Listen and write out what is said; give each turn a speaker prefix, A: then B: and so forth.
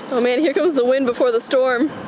A: Oh man, here comes the wind before the storm.